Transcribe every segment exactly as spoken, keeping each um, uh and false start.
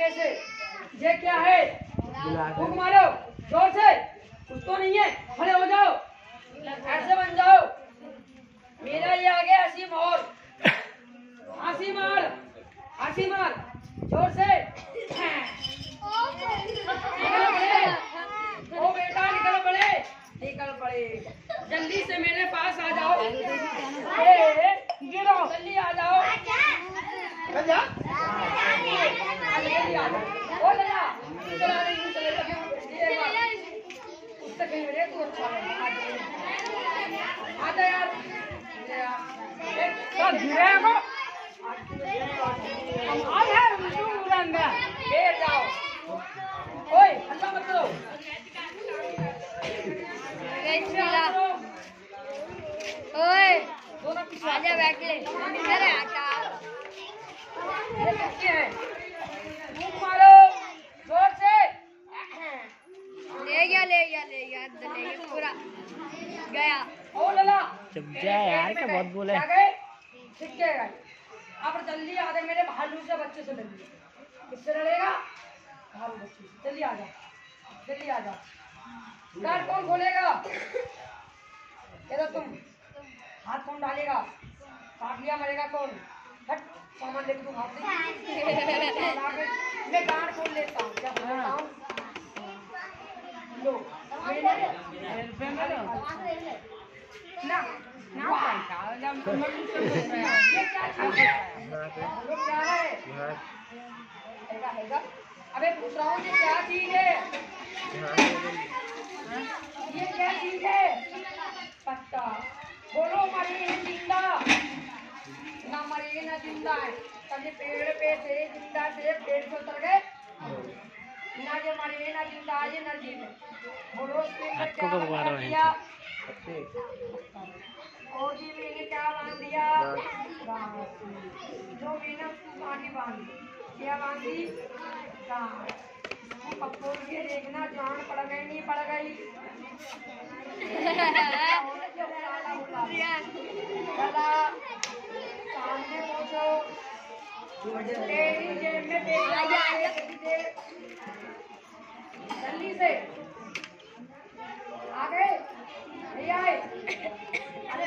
हल्के से। ये क्या है? फूंक मारो जोर से। कुछ तो नहीं है, खड़े हो जाओ, ऐसे बन जाओ। मेरा ये आ गया हंसी मोर। हंसी मार, हंसी मार जोर से। निकल पड़े, ओ बेटा निकल पड़े, निकल पड़े। जल्दी से मेरे पास आ जाओ। ए, गिरो, जल्दी आ जाओ। जल्दी आ जाओ। ओ लला, चला रही चले जा। उससे कहीं मेरे तू अच्छा है। आजा यार। तो गिरे को आज है मुझे उड़न दे। बैठ जाओ। ओए हल्ला मत करो। ओए आजा बैठ ले। इधर आटा ये किसकी है? फूंक मारो जोर से। ले गया ले गया ले गया ले गया पूरा गया। ओ लला चुप जा यार, क्या बहुत बोले। ठीक है, अब जल्दी आ जाए। मेरे भालू से बच्चे से लड़िए। किससे लड़ेगा? भालू बच्चे से। जल्दी आ जा, जल्दी आ जा। द्वार कौन खोलेगा? ये तो तुम। हाथ कौन डालेगा? काट लिया मरेगा कौन? हट, सामान लेके तुम हाथ से। मैं गांड खोल लेता हूँ। क्या बोलता हूँ? लो मैंने ना ना पाई जब ये क्या चीज है? ये क्या है? हैगा हैगा। अबे पूछ रहा हूँ ये क्या चीज है? ये क्या चीज है? पत्ता। बोलो मरे है जिंदा ना मरे ना जिंदा है। कभी पेड़ पे थे जिंदा थे, पेड़ पे उतर गए ना। ये मरे ना जिंदा, ये नदी में। बोलो उसने क्या बांध दिया? और जी मैंने क्या बांध दिया? जो मैंने उसको पानी बांध दी। क्या बांध दी? पप्पू के देखना जान पड़ गई नहीं पड़ गई। सामने पूछो तेरी जेब में जल्दी से आ गए नहीं आए? अरे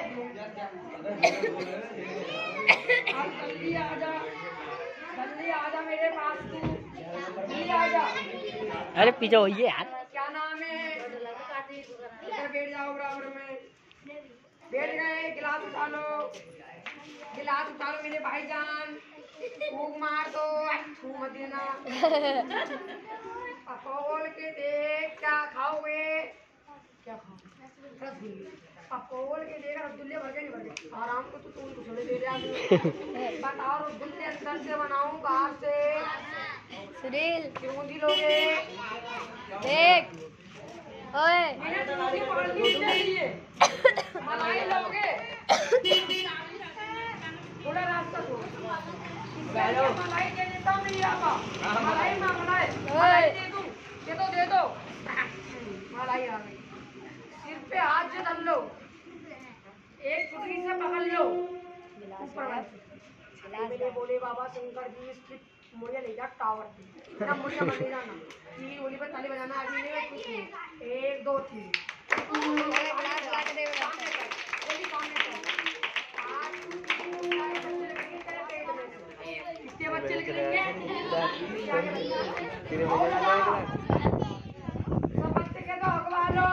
जल्दी आ जा, जल्दी आ जा मेरे पास तू, जल्दी आ जा। अरे पीछे होइए यार। क्या नाम है? इधर बैठ जाओ बराबर में। बैठ गए। गिलास उठा लो, गिलास उठा लो मेरे भाईजान। फूंक मार दो, छू मत देना। पकोल के देख क्या खाओगे? क्या खाओगे? रसगुल्ले। पकोल के देख रसगुल्ले भर के नहीं भर के। आराम को तो तुम कुछ नहीं दे रहे। बताओ रसगुल्ले अंदर से बनाऊं बाहर से? सुनील क्यों जी लोगे? देख ओए मलाई लोगे? थोड़ा रास्ता छोड़ो। मलाई दे देता हूँ नहीं आपा। मलाई माँ मलाई मलाई दे दूँ। दे दो दे दो। मलाई आ गई। सिर पे हाथ से धर लो, एक चुटकी से पकड़ लो ऊपर। मेरे बोले बाबा शंकर जी इसकी मुड़िया ले जा टावर पे ना। मुड़िया मत ले जाना। तीन गोली पर ताली बजाना। अभी नहीं कुछ नहीं। एक दो तीन कितने बच्चे निकलेंगे? सब बच्चे के तो हकवा लो।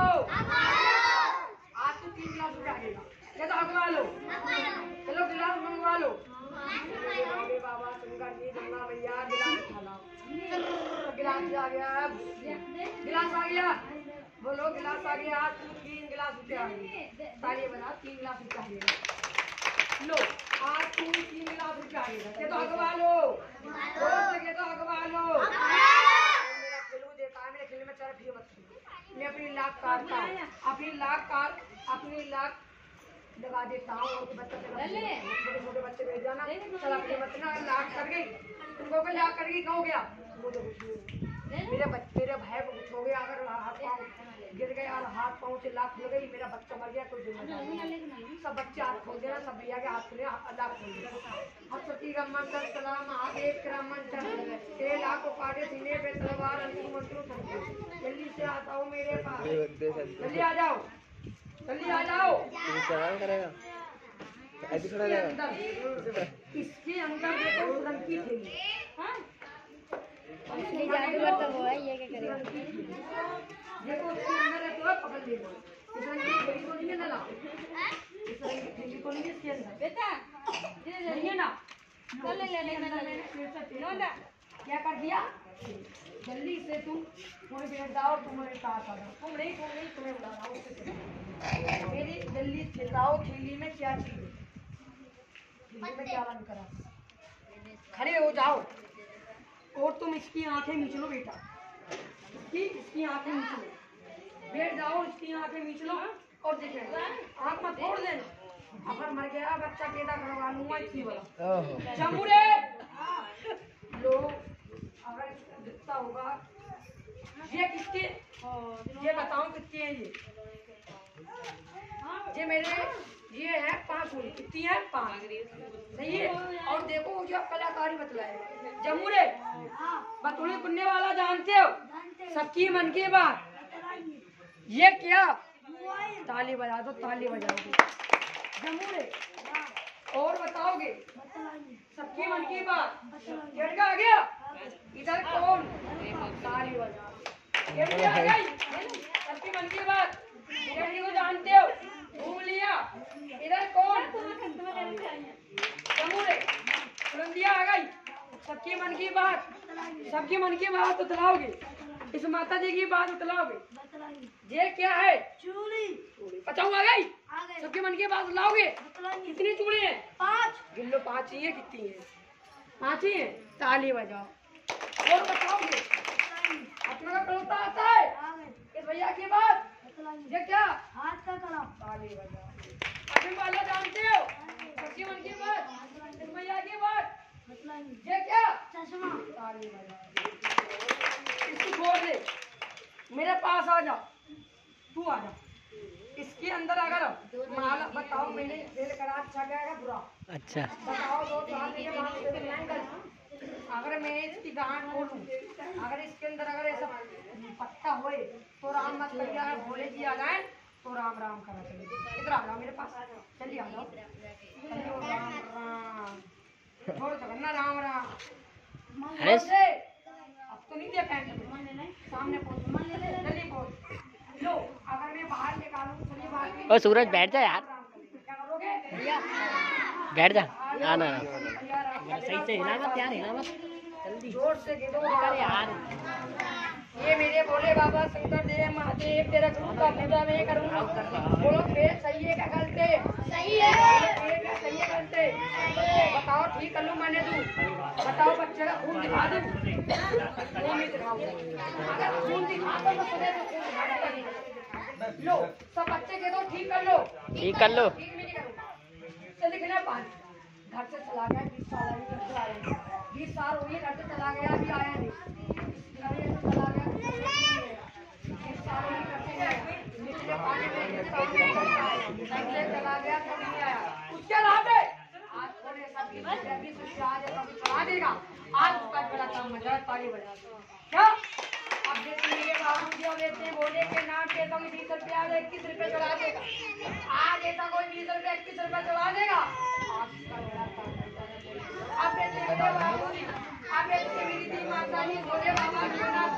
आज तो तीन गिलास उठाएगा। ये तो हकवा लो। चलो गिलास मंगवा लो। बाबा शंकर जी गंगा भैया गिलास उठा लाओ। गिलास आ गया, गिलास आ गया। बोलो गिलास आ गया। तीन गिलास उठे आ गए। ताली बजा। तीन गिलास उठा गया। लो आज तू तीन गिलास उठा गया। ये तो हकवा लो। ये तो हकवा लो। मेरा फिल्म देखा है। मेरे फिल्म में चल फिर मत। मैं अपनी लाख काटता हूँ। अपनी लाख काट अपनी लाख लगा देता हूँ। बच्चे छोटे छोटे बच्चे बैठ जाना। चल अपने बच्चे ना लाख कर गई। तुमको कोई लाख कर गई हो गया? मेरे बच्चे मेरे भाई को कुछ हो गया अगर हाथ पाँव गिर गए और हाथ पाँव से लाख खुल गई, मेरा बच्चा मर गया, कोई जिम्मेदारी। सब बच्चे हाथ खोल देना। सब भैया के हाथ खुले लाख खोल देना। हर सती का मंत्र सलाम महादेव का मंत्र तेल आको काटे सीने पे तलवार अंतिम मंत्रों करके जल्दी से आता हूँ मेरे पास, जल्दी आ जाओ, जल्दी आ जाओ। करेगा ऐसे खड़ा रहेगा। इसके अंदर देखो रंग की थैली, हाँ? ये जादूगर तो वो है, ये क्या करेगा? देखो उसके अंदर है तो पकड़ ले, इस रंग की थैली तो नहीं है ना, लाओ इस रंग की थैली तो नहीं है इसके अंदर बेटा, ये नहीं है ना, चल ले ले ले। क्या कर दिया? जल्दी से तुम मुझे भेज दाओ, तुम मेरे पास आ जाओ। तुम नहीं तुम नहीं तुम्हें बुला रहा हूँ। मेरी जल्दी खिलाओ, थैली में क्या चीज है, थैली में क्या बंद करा, खड़े हो जाओ और तुम इसकी आंखें मीच लो बेटा, इसकी इसकी आंखें मीच लो, बैठ जाओ, इसकी आंखें मीच लो और देखें, आंख मत फोड़ देना, अगर मर गया बच्चा पैदा करवा लूंगा इसी वाला जमुरे लो। अगर दिखता होगा ये किसके, ये बताओ कितनी है ये, ये मेरे ये है पाँच सोनी, कितनी है? पाँच, सही है। और देखो जो कलाकारी बतलाए जमुरे बतौली पुण्य वाला जानते हो, सबकी मन की बात, ये क्या? ताली बजा दो, ताली बजाओगे जमुरे और बताओगे सबकी मन की बात। लड़का आ गया इधर, कौन? ताली बजा, लड़की आ गई सबकी मन की बात, लड़की को जानते हो, घूम लिया, इधर कौन? जमुरे बुलंदिया आ गई सबकी मन की बात, सबकी मन की बात उतलाओगे, इस माता जी की बात उतलाओगे। ये क्या है? चूड़ी, पचाऊ आ गई, सबके मन की बात उतलाओगे। कितनी चूड़ी है? पाँच, गिल्लो पाँच ही है, कितनी है? पाँच ही है, ताली बजाओ और बताओगे। अपना का कलौता आता है इस भैया की बात, ये क्या? हाथ का कलम, ताली बजाओ। अभी वाला जानते हो सबकी मन की बात, इस भैया की बात, ये क्या? चश्मा, ताली बजाओ। इसको छोड़ दे, मेरे पास आ जा, तू आ जा। इसके अंदर अगर माला बताओ मैंने दिल करा अच्छा क्या है बुरा, अच्छा बताओ दो साल में माल से नहीं कर, अगर मैं इसकी गांठ खोलूं, अगर इसके अंदर अगर ऐसा पत्ता होए तो राम मत करिए, अगर भोले जी आ जाए तो राम राम करा चलिए। इधर आ जाओ मेरे पास, चलिए आ जाओ, चलिए राम राम छोड़ दो ना, राम राम। अरे अब तो नहीं दिया पैंट सामने पहुंच, जल्दी पहुंच लो। अगर मैं बाहर निकालूं चलिए बाहर। ओ सूरज बैठ जा यार, क्या करोगे भैया? बैठ जा, ना ना सही से हिला मत यार, हिला मत, जल्दी जोर से दे दो यार। ये मेरे भोले बाबा शंकर देव महादेव तेरा गुरु का पूजा मैं करूंगा। बोलो फिर सही है क्या गलत है? सही है, सही है गलत है? बताओ ठीक कर लूं मैंने तू, बताओ बच्चे का खून दिखा दूं, खून नहीं दिखाऊं, अगर खून दिखा दो तो सुने तो खून दिखा दूंगा। लो सब बच्चे के दो, ठीक कर लो, ठीक कर लो। ठीक भी नहीं करूंगा। चल लिखना पाँच, घर से चला गया बीस साल, अभी घर से आया बीस साल हुई, घर से चला गया अभी आया नहीं, घर से चला गया बीस साल हुई, घर से गया निचले पानी में चला गया तो नहीं आया। उसके अलावा आज थोड़े सब अभी सुशी आज कभी चला देगा, आज उसका बड़ा काम मजा ताली बजा क्या। अब जैसे मेरे बाबू जी और लेते हैं भोले के नाम पे तो बीस रुपया आज इक्कीस रुपये चढ़ा देगा, आज ऐसा कोई बीस रुपये इक्कीस रुपये चढ़ा देगा, आज उसका बड़ा काम मजा। अब जैसे मेरे बाबू जी, अब जैसे मेरी दी माता जी भोले बाबा के नाम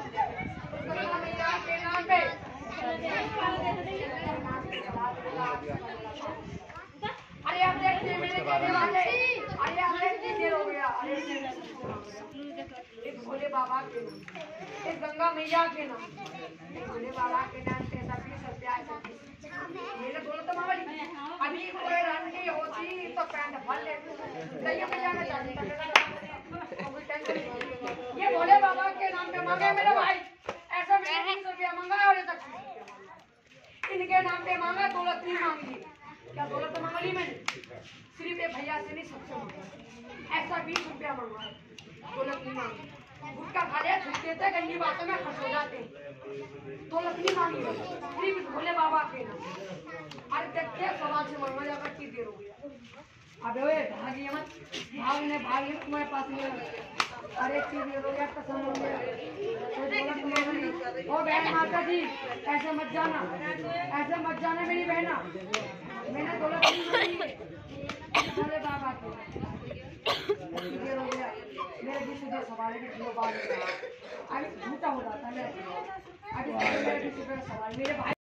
के नाम पे अरे आप देखते मेरे कहने वाले, अरे आप देखते देर हो गया, अरे एक भोले बाबा के नाम, एक गंगा मैया के नाम, भोले बाबा के नाम पे सब बीस रुपया मेरे बोलो तो मामा जी, अभी कोई रंडी होती तो पैंट भर लेती, ये मैया में जाने ये भोले बाबा के नाम पे मांगे मेरे भाई, ऐसा मैंने बीस रुपया मांगा और तक इनके नाम पे मांगा, दौलत नहीं मांगी, क्या दौलत मांग ली मैंने? सिर्फ एक भैया से नहीं सबसे मांगा, ऐसा बीस रुपया मांगा, दौलत नहीं मांगी, गुटखा खा लिया छुट्टे थे, गंदी बातों में खर्च हो जाते, दौलत नहीं मांगी, सिर्फ भोले बाबा के नाम। अरे देखते समाज से मांगा जाकर की देर हो गया, अब भागी मत, भाग ने भाग तुम्हारे पास नहीं अरे टीवी हो गया पसंद हो गया ओ बहन माता जी ऐसे मत जाना ऐसे मत जाना मेरी बहना मैंने दौलत नहीं मांगी अरे बाबा को टीवी हो गया मेरे भी सुबह सवाल है कि बात अरे झूठा हो जाता है अरे मेरे भी सुबह सवाल मेरे भाई